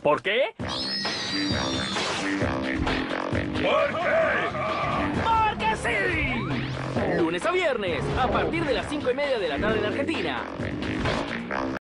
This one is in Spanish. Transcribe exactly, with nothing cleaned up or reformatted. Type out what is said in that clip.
¿Por qué? ¿Por qué? ¡Porque sí! Lunes a viernes, a partir de las cinco y media de la tarde en Argentina.